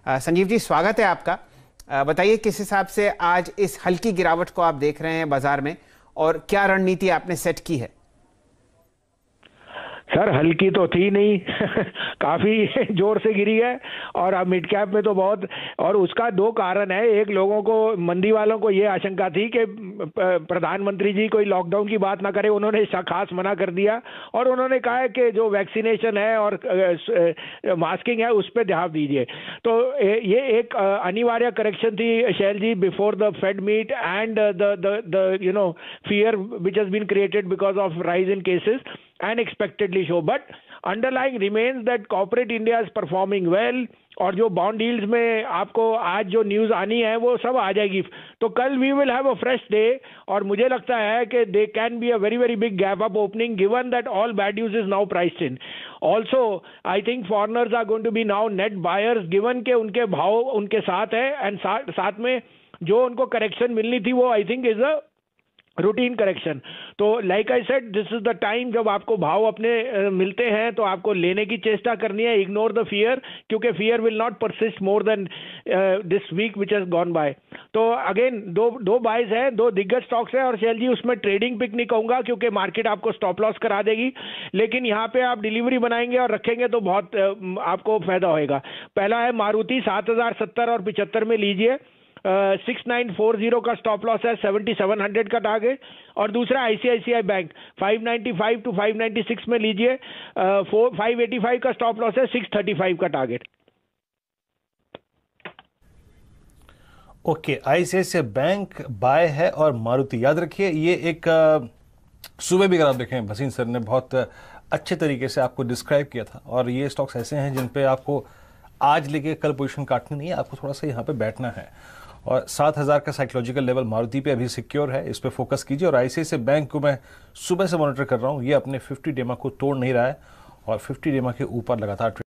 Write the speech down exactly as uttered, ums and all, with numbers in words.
अ, संजीव जी, स्वागत है आपका। अ, बताइए किस हिसाब से आज इस हल्की गिरावट को आप देख रहे हैं बाजार में, और क्या रणनीति आपने सेट की है? सर हल्की तो थी नहीं काफी जोर से गिरी है। और अब मिड कैप में तो बहुत, और उसका दो कारण है। एक, लोगों को, मंदी वालों को ये आशंका थी कि प्रधानमंत्री जी कोई लॉकडाउन की बात ना करे, उन्होंने खास मना कर दिया और उन्होंने कहा है कि जो वैक्सीनेशन है और मास्किंग है उस पर ध्यान दीजिए। तो ये एक अनिवार्य करेक्शन थी Shail ji, before the fed meet and the the you know fear which has been created because of rise in cases and expectedly so, but underlying remains that corporate India is performing well। और जो bond yields में आपको आज जो news आनी है वो सब आ जाएगी। तो कल we will have a fresh day, और मुझे लगता है कि they can be a very very big gap up opening given that all bad news is now priced in. Also I think foreigners are going to be now net buyers given के उनके भाव उनके साथ है, and साथ साथ में जो उनको करेक्शन मिलनी थी वो I think is a routine correction. तो like I said, this is the time जब आपको भाव अपने uh, मिलते हैं तो आपको लेने की चेष्टा करनी है। इग्नोर द फियर, क्योंकि fear will not persist more than this week which has gone by. तो अगेन दो दो बाइज है, दो दिग्गज स्टॉक्स है, और शैल जी उसमें ट्रेडिंग पिक नहीं कहूंगा क्योंकि मार्केट आपको स्टॉप लॉस करा देगी, लेकिन यहाँ पे आप डिलीवरी बनाएंगे और रखेंगे तो बहुत uh, आपको फायदा होएगा। पहला है मारुति, सात हजार सत्तर और पिछहत्तर में लीजिए। सिक्स नाइन फोर जीरो का स्टॉप लॉस है, सेवेंटी सेवन हंड्रेड का टारगेट। और दूसरा ICICI bank, five ninety five to five ninety six में लीजिए। फाइव एटी फाइव का स्टॉप लॉस है, सिक्स थर्टी फाइव का target. Okay, ICICI bank buy है और मारुति, याद रखिए ये एक सुबह भी अगर आप देखें भसीन सर ने बहुत अच्छे तरीके से आपको डिस्क्राइब किया था, और ये स्टॉक्स ऐसे हैं जिन पे आपको आज लेके कल पोजीशन काटनी नहीं है, आपको थोड़ा सा यहाँ पे बैठना है। और सात हज़ार का साइकोलॉजिकल लेवल मारुति पे अभी सिक्योर है, इस पे फोकस कीजिए। और आईसीआईसीआई बैंक को मैं सुबह से मॉनिटर कर रहा हूँ, ये अपने फिफ्टी डेमा को तोड़ नहीं रहा है और फिफ्टी डेमा के ऊपर लगातार